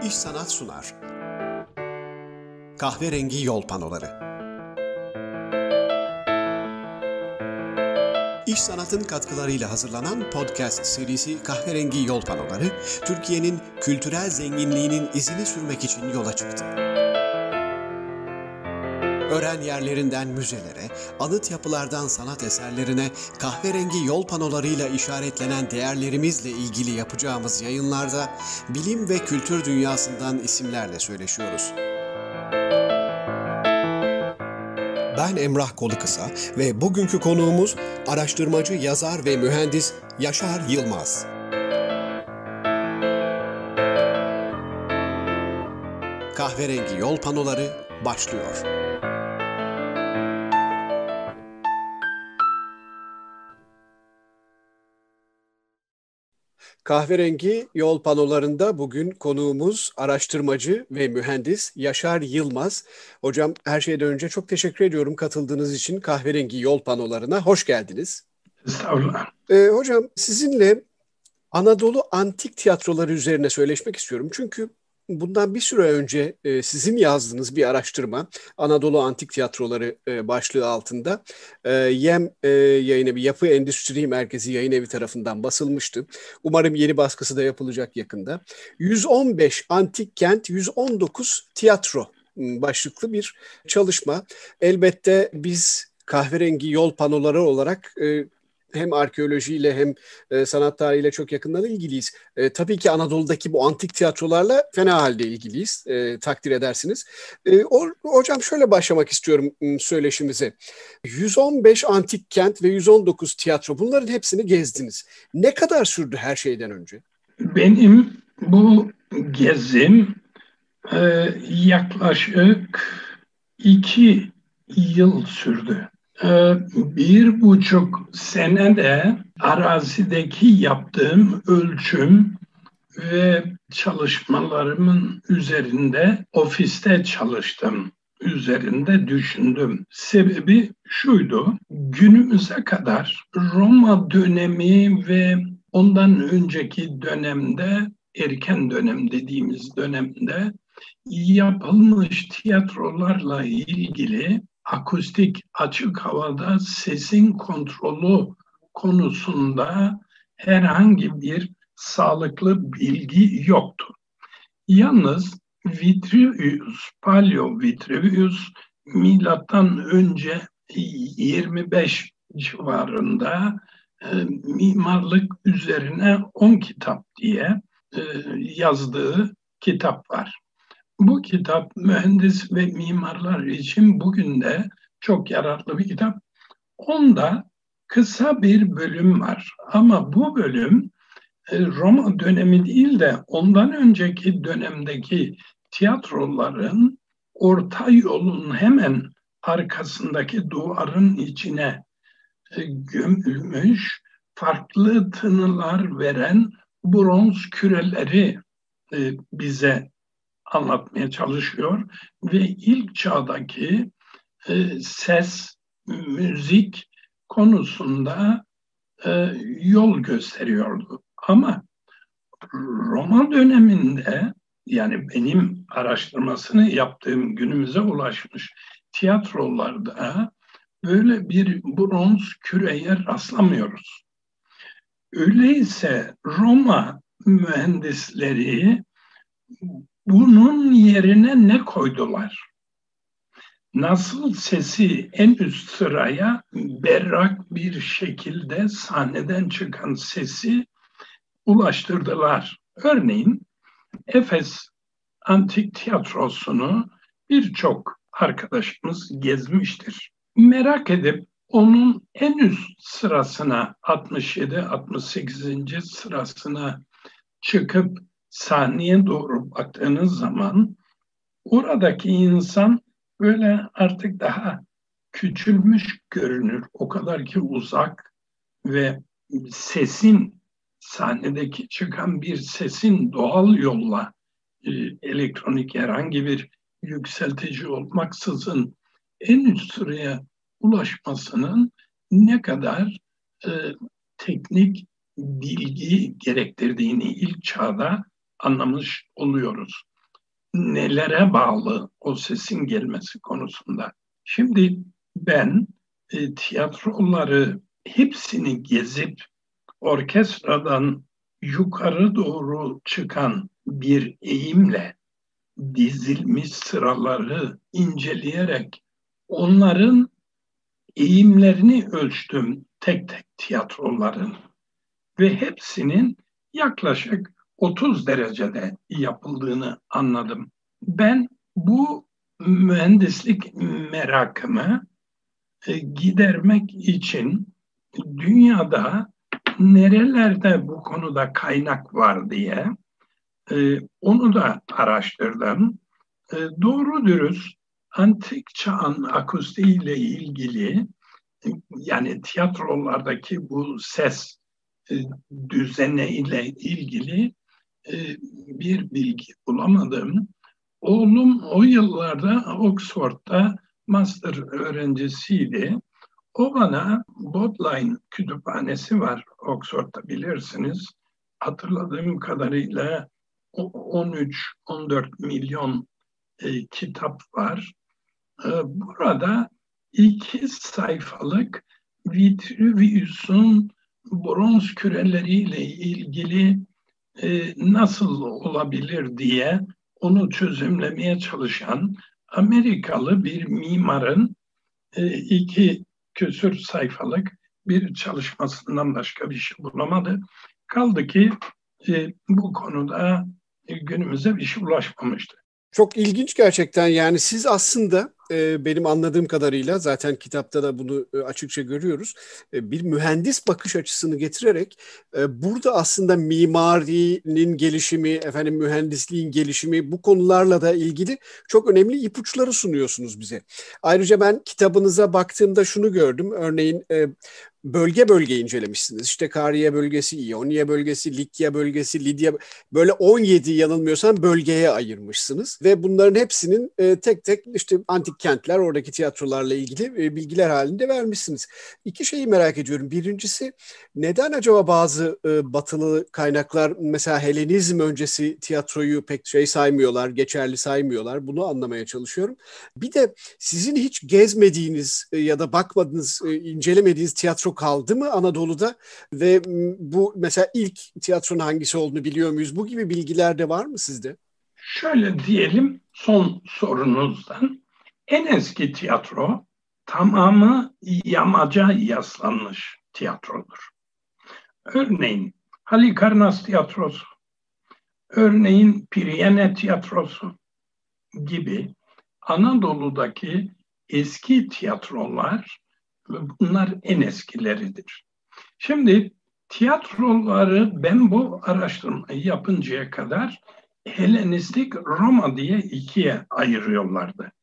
İş Sanat sunar. Kahverengi Yol Panoları. İş Sanat'ın katkılarıyla hazırlanan podcast serisi Kahverengi Yol Panoları, Türkiye'nin kültürel zenginliğinin izini sürmek için yola çıktı. Öğren yerlerinden müzelere, anıt yapılardan sanat eserlerine, kahverengi yol panolarıyla işaretlenen değerlerimizle ilgili yapacağımız yayınlarda bilim ve kültür dünyasından isimlerle söyleşiyoruz. Ben Emrah Kolukısa ve bugünkü konuğumuz araştırmacı, yazar ve mühendis Yaşar Yılmaz. Kahverengi Yol Panoları başlıyor. Kahverengi Yol Panolarında bugün konuğumuz araştırmacı ve mühendis Yaşar Yılmaz. Hocam, her şeyden önce çok teşekkür ediyorum katıldığınız için Kahverengi Yol Panolarına. Hoş geldiniz. Estağfurullah. Hocam, sizinle Anadolu antik tiyatroları üzerine söyleşmek istiyorum. Çünkü bundan bir süre önce sizin yazdığınız bir araştırma Anadolu Antik Tiyatroları başlığı altında YEM Yayınevi, Yapı Endüstri Merkezi Yayın Evi tarafından basılmıştı. Umarım yeni baskısı da yapılacak yakında. 115 antik kent, 119 tiyatro başlıklı bir çalışma. Elbette biz kahverengi yol panoları olarak hem arkeolojiyle hem sanat tarihiyle çok yakından ilgiliyiz. Tabii ki Anadolu'daki bu antik tiyatrolarla fena halde ilgiliyiz, takdir edersiniz. Hocam, şöyle başlamak istiyorum söyleşimize. 115 antik kent ve 119 tiyatro, bunların hepsini gezdiniz. Ne kadar sürdü her şeyden önce? Benim bu gezim yaklaşık 2 yıl sürdü. 1,5 senede arazideki yaptığım ölçüm ve çalışmalarımın üzerinde ofiste çalıştım. Üzerinde düşündüm. Sebebi şuydu: günümüze kadar Roma dönemi ve ondan önceki dönemde, erken dönem dediğimiz dönemde yapılmış tiyatrolarla ilgili akustik, açık havada sesin kontrolü konusunda herhangi bir sağlıklı bilgi yoktu. Yalnız Palio Vitruvius milattan önce 25 civarında mimarlık üzerine 10 kitap diye yazdığı kitap var. Bu kitap mühendis ve mimarlar için bugün de çok yararlı bir kitap. Onda kısa bir bölüm var ama bu bölüm Roma dönemi değil de ondan önceki dönemdeki tiyatroların orta yolun hemen arkasındaki duvarın içine gömülmüş, farklı tınılar veren bronz küreleri bize anlatmaya çalışıyor ve ilk çağdaki ses, müzik konusunda yol gösteriyordu. Ama Roma döneminde, yani benim araştırmasını yaptığım günümüze ulaşmış tiyatrolarda böyle bir bronz küreye rastlamıyoruz. Öyleyse Roma mühendisleri bunun yerine ne koydular? Nasıl sesi en üst sıraya berrak bir şekilde sahneden çıkan sesi ulaştırdılar. Örneğin Efes Antik Tiyatrosu'nu birçok arkadaşımız gezmiştir. Merak edip onun en üst sırasına, 67-68. sırasına çıkıp sahneye doğru baktığınız zaman oradaki insan böyle artık daha küçülmüş görünür. O kadar ki uzak ve sahnedeki çıkan bir sesin doğal yolla elektronik herhangi bir yükseltici olmaksızın en üst sıraya ulaşmasının ne kadar teknik bilgi gerektirdiğini ilk çağda anlamış oluyoruz. nelere bağlı o sesin gelmesi konusunda. Şimdi ben tiyatroları hepsini gezip orkestradan yukarı doğru çıkan bir eğimle dizilmiş sıraları inceleyerek onların eğimlerini ölçtüm tek tek tiyatroların ve hepsinin yaklaşık 30 derecede yapıldığını anladım. Ben bu mühendislik merakımı gidermek için dünyada nerelerde bu konuda kaynak var diye onu da araştırdım. Doğru dürüst antik çağın akustiğiyle ilgili, yani tiyatrolardaki bu ses düzeniyle ilgili bir bilgi bulamadım. Oğlum o yıllarda Oxford'da master öğrencisiydi. O bana Bodleian kütüphanesi var Oxford'da, bilirsiniz. Hatırladığım kadarıyla 13-14 milyon kitap var. Burada 2 sayfalık Vitruvius'un bronz küreleriyle ilgili nasıl olabilir diye onu çözümlemeye çalışan Amerikalı bir mimarın 2 küsur sayfalık bir çalışmasından başka bir şey bulamadı. Kaldı ki bu konuda günümüze bir şey ulaşmamıştı. Çok ilginç gerçekten. Yani siz aslında benim anladığım kadarıyla, zaten kitapta da bunu açıkça görüyoruz, bir mühendis bakış açısını getirerek burada aslında mimarinin gelişimi, mühendisliğin gelişimi, bu konularla da ilgili çok önemli ipuçları sunuyorsunuz bize. Ayrıca ben kitabınıza baktığımda şunu gördüm. Örneğin bölge bölge incelemişsiniz. İşte Kariye bölgesi, İonya bölgesi, Likya bölgesi, Lidya, böyle 17 yanılmıyorsam bölgeye ayırmışsınız ve bunların hepsinin tek tek işte antik kentler, oradaki tiyatrolarla ilgili bilgiler halinde vermişsiniz. 2 şeyi merak ediyorum. Birincisi, neden acaba bazı batılı kaynaklar mesela Helenizm öncesi tiyatroyu pek saymıyorlar, geçerli saymıyorlar? Bunu anlamaya çalışıyorum. Bir de sizin hiç gezmediğiniz ya da bakmadığınız, incelemediğiniz tiyatro kaldı mı Anadolu'da? Ve bu mesela ilk tiyatronun hangisi olduğunu biliyor muyuz? Bu gibi bilgiler de var mı sizde? Şöyle diyelim, son sorunuzdan, en eski tiyatro tamamı yamaca yaslanmış tiyatrodur. Örneğin Halikarnas Tiyatrosu, örneğin Priyene Tiyatrosu gibi Anadolu'daki eski tiyatrolar, bunlar en eskileridir. Şimdi tiyatroları ben bu araştırmayı yapıncaya kadar Helenistik Roma diye 2'ye ayırıyorlardı.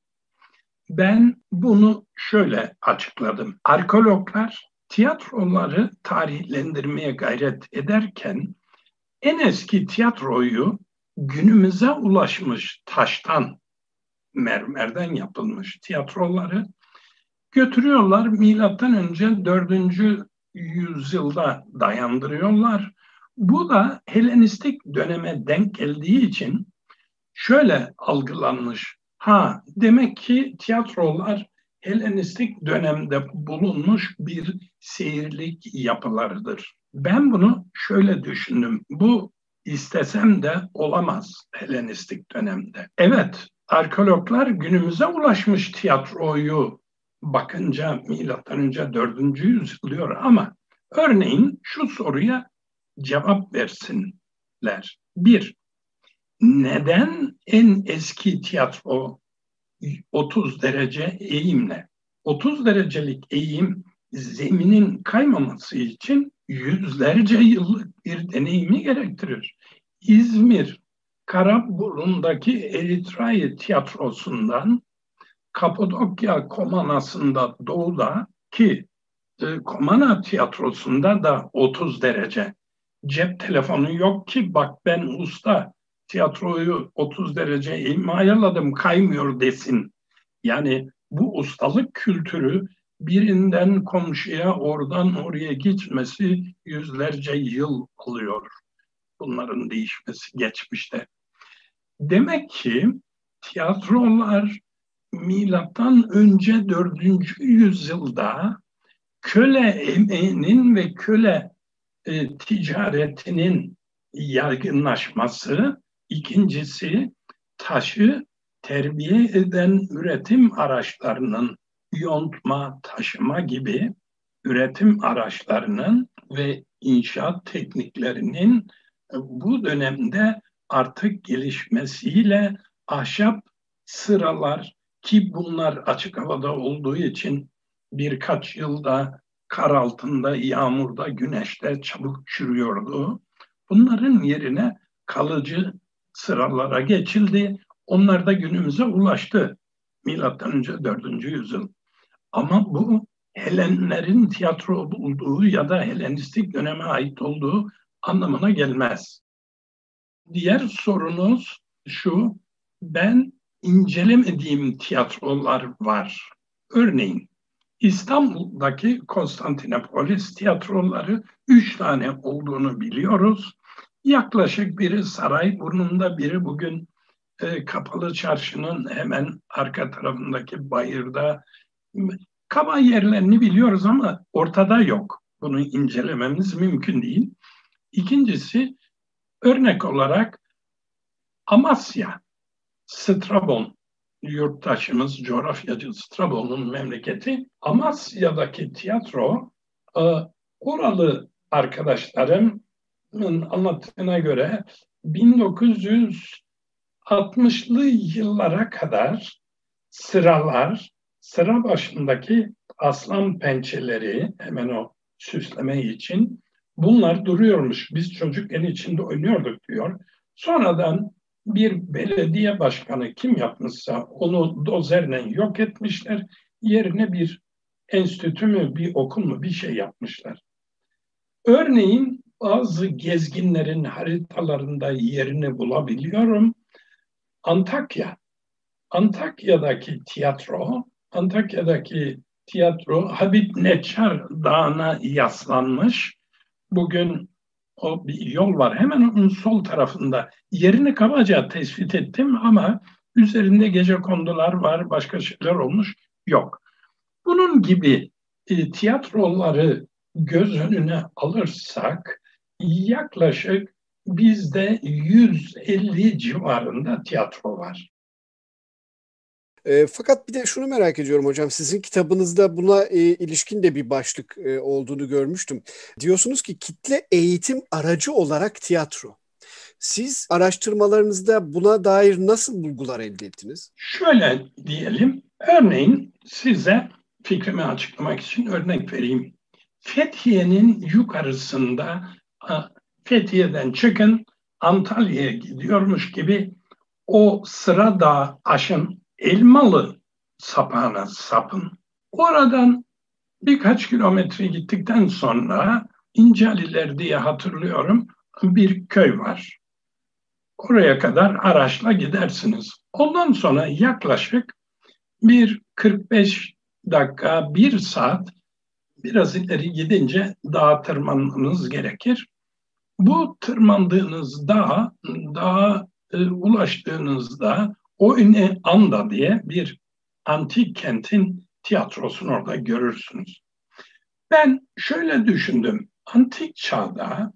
Ben bunu şöyle açıkladım. Arkeologlar tiyatroları tarihlendirmeye gayret ederken en eski tiyatroyu günümüze ulaşmış taştan, mermerden yapılmış tiyatroları götürüyorlar, milattan önce 4. yüzyılda dayandırıyorlar. Bu da Helenistik döneme denk geldiği için şöyle algılanmış. Demek ki tiyatrolar Helenistik dönemde bulunmuş bir seyirlik yapılarıdır. Ben bunu şöyle düşündüm. Bu istesem de olamaz Helenistik dönemde. Evet, arkeologlar günümüze ulaşmış tiyatroyu bakınca milattan önce 4. yüzyıl diyor ama örneğin şu soruya cevap versinler. 1. Neden en eski tiyatro 30 derece eğimle? 30 derecelik eğim zeminin kaymaması için yüzlerce yıllık bir deneyimi gerektirir. İzmir Karaburun'daki Eritraya tiyatrosundan Kapadokya Komanası'nda doğuda ki Komana tiyatrosunda da 30 derece. Cep telefonu yok ki bak ben usta tiyatroyu 30 derece eğim ayarladım kaymıyor desin. Yani bu ustalık kültürü birinden komşuya, oradan oraya gitmesi yüzlerce yıl alıyor. Bunların değişmesi geçmişte. Demek ki tiyatrolar milattan önce 4. yüzyılda köle emeğinin ve köle ticaretinin yaygınlaşması, ikincisi taşı terbiye eden üretim araçlarının yontma, taşıma gibi üretim araçlarının ve inşaat tekniklerinin bu dönemde artık gelişmesiyle ahşap sıralar, ki bunlar açık havada olduğu için birkaç yılda kar altında, yağmurda, güneşte çabuk çürüyordu. Bunların yerine kalıcı sıralara geçildi. Onlar da günümüze ulaştı. Milattan önce 4. yüzyıl. Ama bu Helenlerin tiyatro bulduğu ya da Helenistik döneme ait olduğu anlamına gelmez. Diğer sorunuz şu, ben incelemediğim tiyatrolar var. Örneğin İstanbul'daki Konstantinopolis tiyatroları 3 tane olduğunu biliyoruz. Yaklaşık biri Sarayburnu'nda, biri bugün Kapalı Çarşı'nın hemen arka tarafındaki bayırda. Kaba yerlerini biliyoruz ama ortada yok. Bunu incelememiz mümkün değil. İkincisi, örnek olarak Amasya, Strabon, yurttaşımız, coğrafyacı Strabon'un memleketi. Amasya'daki tiyatro, oralı arkadaşlarımın anlattığına göre 1960'lı yıllara kadar sıra başındaki aslan pençeleri, hemen o süsleme için, bunlar duruyormuş. Biz çocukken içinde oynuyorduk diyor. Sonradan bir belediye başkanı kim yapmışsa onu dozerle yok etmişler. Yerine bir enstitü mü, bir okul mu, bir şey yapmışlar. Örneğin bazı gezginlerin haritalarında yerini bulabiliyorum. Antakya'daki tiyatro Habib Neçar Dağı'na yaslanmış. Bugün o bir yol var. Hemen onun sol tarafında. Yerini kabaca tespit ettim ama üzerinde gecekondular var, başka şeyler olmuş yok. Bunun gibi tiyatroları göz önüne alırsak yaklaşık bizde 150 civarında tiyatro var. Fakat bir de şunu merak ediyorum hocam. Sizin kitabınızda buna ilişkin de bir başlık olduğunu görmüştüm. Diyorsunuz ki kitle eğitim aracı olarak tiyatro. Siz araştırmalarınızda buna dair nasıl bulgular elde ettiniz? Şöyle diyelim, örneğin size fikrimi açıklamak için örnek vereyim. Fethiye'nin yukarısında, Fethiye'den çıkın, Antalya'ya gidiyormuş gibi o Sıra Dağı aşın, Elmalı sapağına sapın. Oradan birkaç kilometre gittikten sonra İncaliler diye hatırlıyorum bir köy var. Oraya kadar araçla gidersiniz. Ondan sonra yaklaşık bir 45 dakika, 1 saat biraz ileri gidince dağa tırmanmanız gerekir. Bu tırmandığınız dağa ulaştığınızda Oyne Anda diye bir antik kentin tiyatrosunu orada görürsünüz. Ben şöyle düşündüm. Antik çağda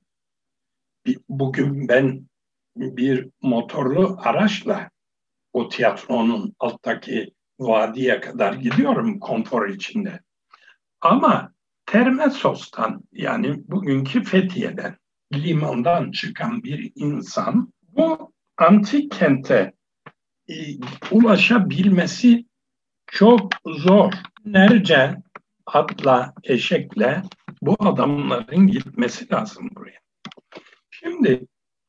bugün ben bir motorlu araçla o tiyatronun alttaki vadiye kadar gidiyorum konfor içinde. Ama Termessos'tan, yani bugünkü Fethiye'den, limandan çıkan bir insan bu antik kente ulaşabilmesi çok zor. Nerece atla, eşekle bu adamların gitmesi lazım buraya. Şimdi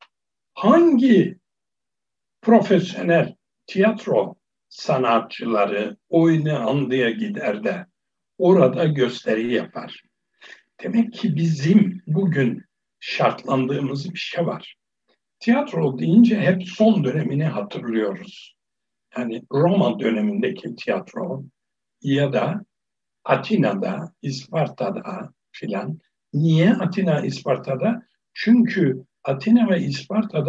hangi profesyonel tiyatro sanatçıları Oyne Andı'ya gider de orada gösteri yapar? Demek ki bizim bugün şartlandığımız bir şey var. Tiyatro deyince hep son dönemini hatırlıyoruz. Yani Roma dönemindeki tiyatro ya da Atina'da, İsparta'da filan. Niye Atina, İsparta'da? Çünkü Atina ve İsparta'da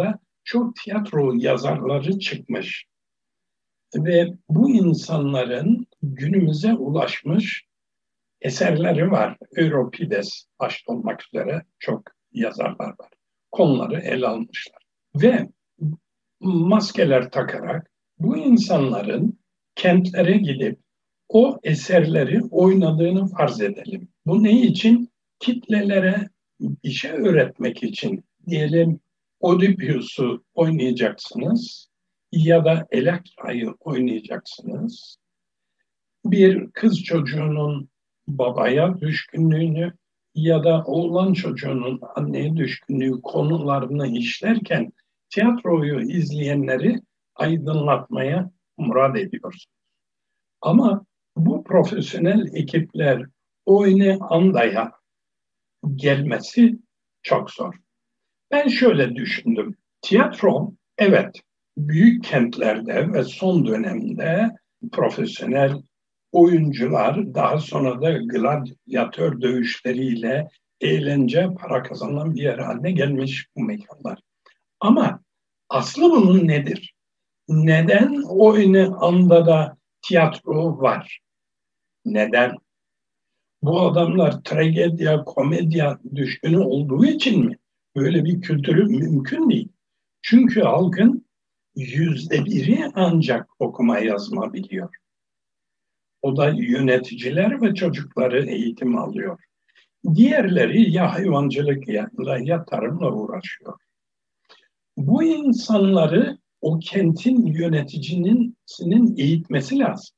çok tiyatro yazarları çıkmış ve bu insanların günümüze ulaşmış eserleri var. Euripides başta olmak üzere çok yazarlar var. Konuları ele almışlar. Ve maskeler takarak bu insanların kentlere gidip o eserleri oynadığını farz edelim. Bu ne için? Kitlelere bir şey öğretmek için. Diyelim Oedipus'u oynayacaksınız ya da Elektra'yı oynayacaksınız. Bir kız çocuğunun babaya düşkünlüğünü ya da oğlan çocuğunun anneye düşkünlüğü konularını işlerken tiyatroyu izleyenleri aydınlatmaya murad ediyoruz. Ama bu profesyonel ekipler oyunu andaya gelmesi çok zor. Ben şöyle düşündüm. Tiyatro, evet, büyük kentlerde ve son dönemde profesyonel oyuncular, daha sonra da gladyatör dövüşleriyle eğlence, para kazanan bir yer haline gelmiş bu mekanlar. Ama aslı bunun nedir? Neden oyunu anda da tiyatro var? Neden? Bu adamlar tragedya, komedya düşkünü olduğu için mi? Böyle bir kültürü mümkün değil. Çünkü halkın %1'i ancak okuma yazma biliyor. O da yöneticiler ve çocukları eğitim alıyor. Diğerleri ya hayvancılıkla ya tarımla uğraşıyor. Bu insanları o kentin yöneticisinin eğitmesi lazım.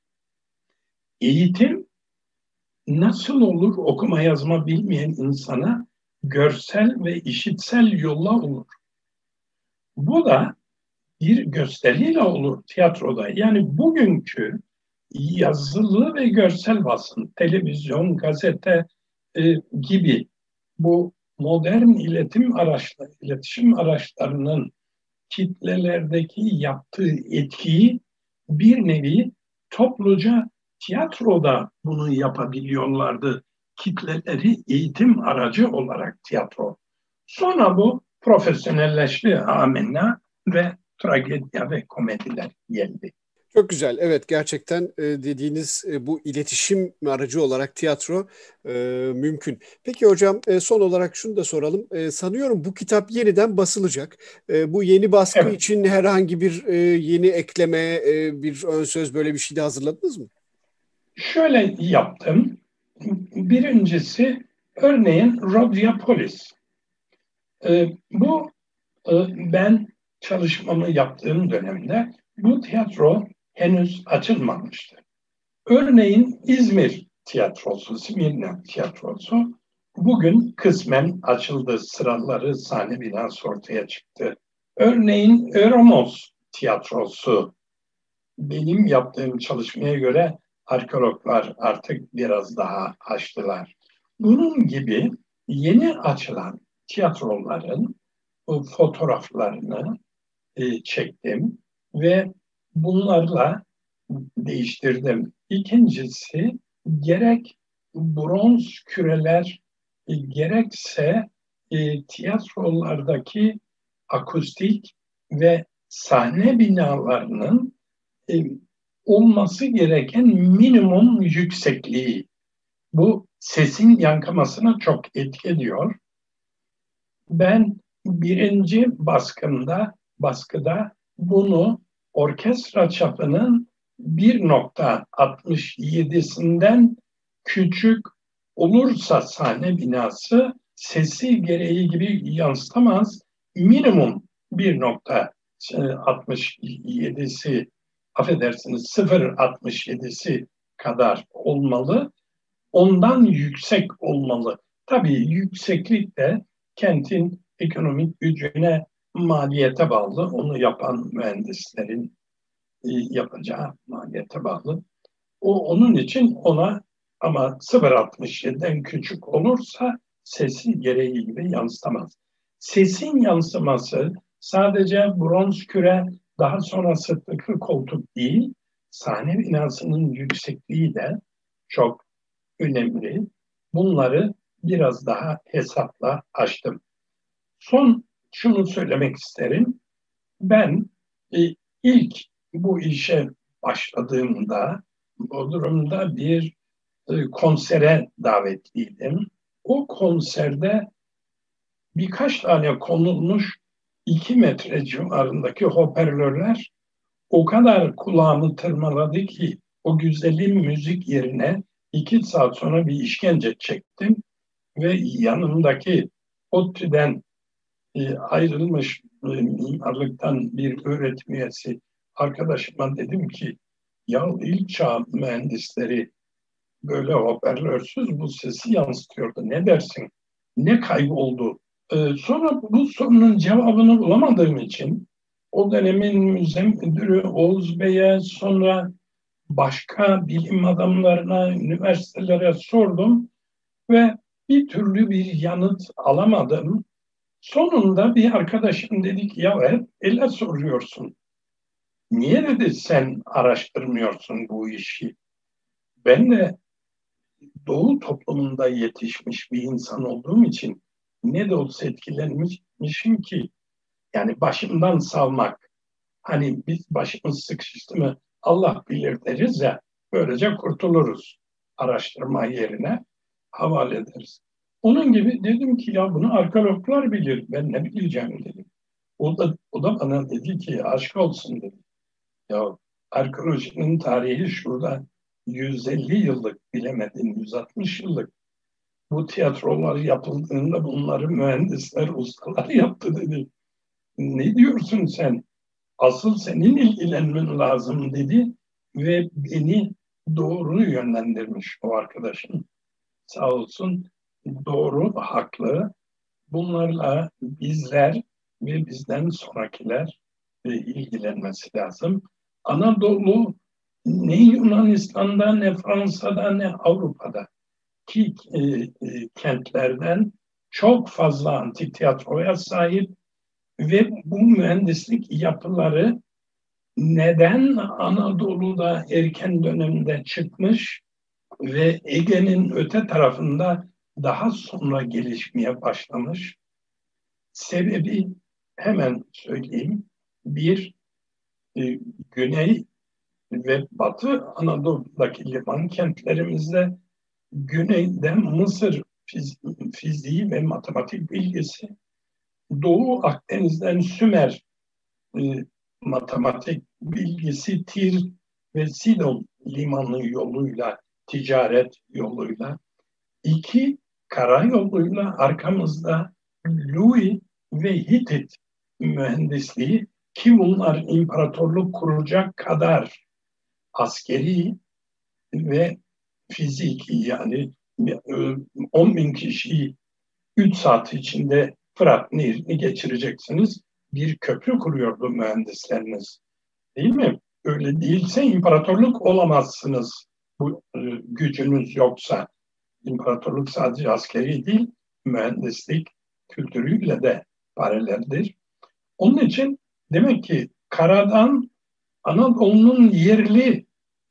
Eğitim nasıl olur okuma yazma bilmeyen insana görsel ve işitsel yolla olur. Bu da bir gösteriyle olur tiyatroda. Yani bugünkü yazılı ve görsel basın, televizyon, gazete gibi bu modern iletişim araçlarının kitlelerdeki yaptığı etkiyi bir nevi topluca tiyatroda bunu yapabiliyorlardı. Kitleleri eğitim aracı olarak tiyatro. Sonra bu profesyonelleşti amenna ve tragedya ve komediler geldi. Çok güzel. Evet, gerçekten dediğiniz bu iletişim aracı olarak tiyatro mümkün. Peki hocam, son olarak şunu da soralım. Sanıyorum bu kitap yeniden basılacak. Bu yeni baskı Evet, için herhangi bir yeni ekleme, bir ön söz, böyle bir şey de hazırladınız mı? şöyle yaptım. Birincisi örneğin Rhodiopolis. Bu ben çalışmamı yaptığım dönemde bu tiyatro henüz açılmamıştı. Örneğin İzmir tiyatrosu, Simirna tiyatrosu bugün kısmen açıldı. Sıraları sahne binası ortaya çıktı. Örneğin Öromos tiyatrosu benim yaptığım çalışmaya göre arkeologlar artık biraz daha açtılar. Bunun gibi yeni açılan tiyatroların fotoğraflarını çektim ve bunlarla değiştirdim. İkincisi gerek bronz küreler gerekse tiyatrolardaki akustik ve sahne binalarının e, olması gereken minimum yüksekliği. Bu sesin yankımasına çok etki ediyor. Ben birinci baskıda bunu orkestra çapının 1,67'sinden küçük olursa sahne binası sesi gereği gibi yansıtamaz. Minimum 1,67'si affedersiniz 0,67'si kadar olmalı. Ondan yüksek olmalı. Tabii yükseklik de kentin ekonomik gücüne, maliyete bağlı. Onu yapan mühendislerin yapacağı maliyete bağlı. Onun için ona ama 0,67'den küçük olursa sesi gereği gibi yansıtamaz. Sesin yansıması sadece bronz küre daha sonra sırtlıklı koltuk değil, sahne binasının yüksekliği de çok önemli. Bunları biraz daha hesapla açtım. Son şunu söylemek isterim. Ben ilk bu işe başladığımda Bodrum'da bir konsere davetliydim. O konserde birkaç tane konulmuş 2 metre civarındaki hoparlörler o kadar kulağımı tırmaladı ki o güzelim müzik yerine 2 saat sonra bir işkence çektim ve yanımdaki ODTÜ'den ayrılmış mimarlıktan bir öğretim üyesi arkadaşıma dedim ki ya ilk çağ mühendisleri böyle hoparlörsüz bu sesi yansıtıyordu. Ne dersin? Ne kayboldu? Sonra bu sorunun cevabını bulamadığım için o dönemin müze müdürü Oğuz Bey'e, sonra başka bilim adamlarına, üniversitelere sordum ve bir türlü bir yanıt alamadım. Sonunda bir arkadaşım dedi ki ya hep ele soruyorsun. Niye dedi sen araştırmıyorsun bu işi? Ben de Doğu toplumunda yetişmiş bir insan olduğum için ne de olsa etkilenmişim ki yani başımdan savmak. Hani biz başımız sıkıştı mı Allah bilir deriz ya, böylece kurtuluruz. Araştırma yerine havale ederiz. Onun gibi dedim ki ya bunu arkeologlar bilir, ben ne bileceğim dedim. O da bana dedi ki aşk olsun dedi. Ya arkeolojinin tarihi şurada 150 yıllık, bilemedin 160 yıllık. Bu tiyatrolar yapıldığında bunları mühendisler, ustalar yaptı dedi. Ne diyorsun sen? Asıl senin ilgilenmen lazım dedi ve beni doğru yönlendirmiş o arkadaşım. Sağ olsun, doğru, haklı. Bunlarla bizler ve bizden sonrakiler ilgilenmesi lazım. Anadolu ne Yunanistan'da, ne Fransa'da, ne Avrupa'da ki kentlerden çok fazla antik tiyatroya sahip ve bu mühendislik yapıları neden Anadolu'da erken dönemde çıkmış ve Ege'nin öte tarafında daha sonra gelişmeye başlamış? Sebebi hemen söyleyeyim. Bir, Güney ve Batı Anadolu'daki liman kentlerimizde güneyde Mısır fiziği ve matematik bilgisi, Doğu Akdeniz'den Sümer matematik bilgisi, Tir ve Sidon limanı yoluyla, ticaret yoluyla, 2 karayoluyla arkamızda Louis ve Hitit mühendisliği ki bunlar imparatorluk kuracak kadar askeri ve fiziki, yani 10 bin kişiyi 3 saat içinde Fırat Nehri'ni geçireceksiniz. Bir köprü kuruyordu mühendisleriniz. Değil mi? Öyle değilse imparatorluk olamazsınız. Bu gücünüz yoksa. İmparatorluk sadece askeri değil, mühendislik kültürüyle de paraleldir. Onun için demek ki karadan Anadolu'nun yerli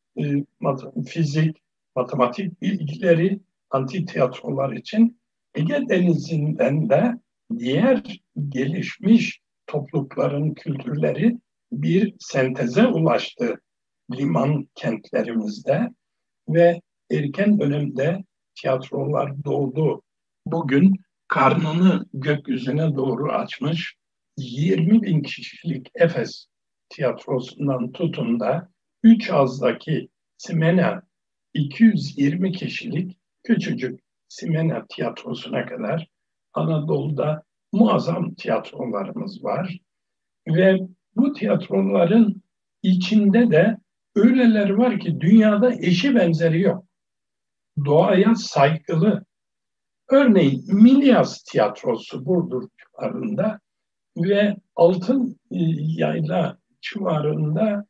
fizik, matematik bilgileri antik tiyatrolar için Ege Denizi'nden de diğer gelişmiş toplulukların kültürleri bir senteze ulaştı liman kentlerimizde ve erken dönemde tiyatrolar doğdu. Bugün karnını gökyüzüne doğru açmış 20 bin kişilik Efes tiyatrosundan tutun da 3 Ağız'daki Simena 220 kişilik küçücük Simena tiyatrosuna kadar Anadolu'da muazzam tiyatrolarımız var. Ve bu tiyatroların içinde de öyleler var ki dünyada eşi benzeri yok. Doğaya saygılı. Örneğin Milyas Tiyatrosu Burdur civarında ve Altın Yayla civarında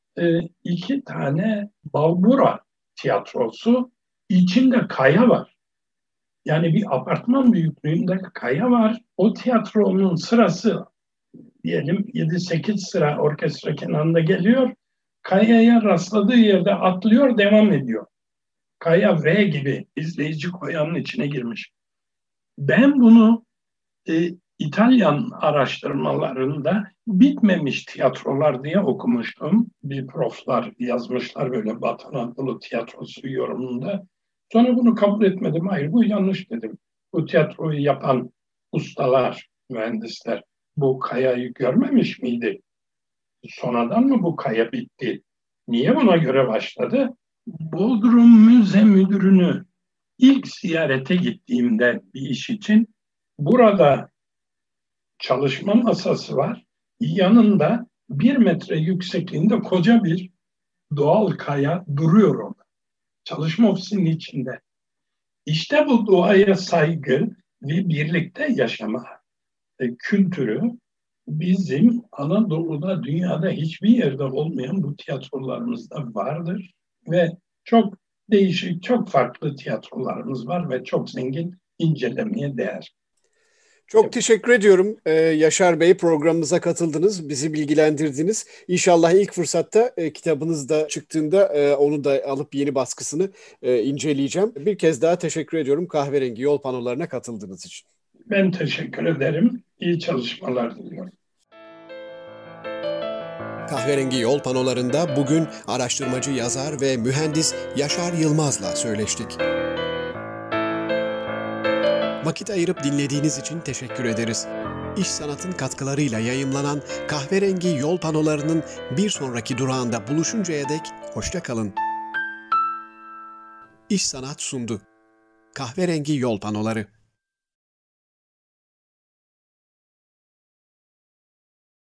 2 tane Balbura Tiyatrosu, içinde kaya var. Yani bir apartman büyüklüğünde kaya var. O tiyatronun sırası diyelim 7-8 sıra orkestra kenarında geliyor. Kayaya rastladığı yerde atlıyor, devam ediyor. Kaya V gibi izleyici koyanın içine girmiş. Ben bunu İtalyan araştırmalarında bitmemiş tiyatrolar diye okumuştum. Bir proflar yazmışlar böyle Batı Anadolu tiyatrosu yorumunda. Sonra bunu kabul etmedim. Hayır, bu yanlış dedim. Bu tiyatroyu yapan ustalar, mühendisler bu kayayı görmemiş miydi? Sonradan mı bu kaya bitti? Niye buna göre başladı? Bodrum Müze Müdürünü ilk ziyarete gittiğimde bir iş için burada çalışma masası var. Yanında 1 metre yüksekliğinde koca bir doğal kaya duruyor orada. Çalışma ofisinin içinde. İşte bu doğaya saygı ve birlikte yaşama kültürü bizim Anadolu'da, dünyada hiçbir yerde olmayan bu tiyatrolarımızda vardır. Ve çok değişik, çok farklı tiyatrolarımız var ve çok zengin, incelemeye değer. Çok teşekkür ediyorum Yaşar Bey, programımıza katıldınız, bizi bilgilendirdiniz. İnşallah ilk fırsatta kitabınız da çıktığında onu da alıp yeni baskısını inceleyeceğim. Bir kez daha teşekkür ediyorum Kahverengi Yol Panolarına katıldığınız için. Ben teşekkür ederim. İyi çalışmalar diliyorum. Kahverengi Yol Panolarında bugün araştırmacı, yazar ve mühendis Yaşar Yılmaz'la söyleştik. Vakit ayırıp dinlediğiniz için teşekkür ederiz. İş Sanat'ın katkılarıyla yayımlanan Kahverengi Yol Panolarının bir sonraki durağında buluşuncaya dek hoşça kalın. İş Sanat sundu. Kahverengi Yol Panoları.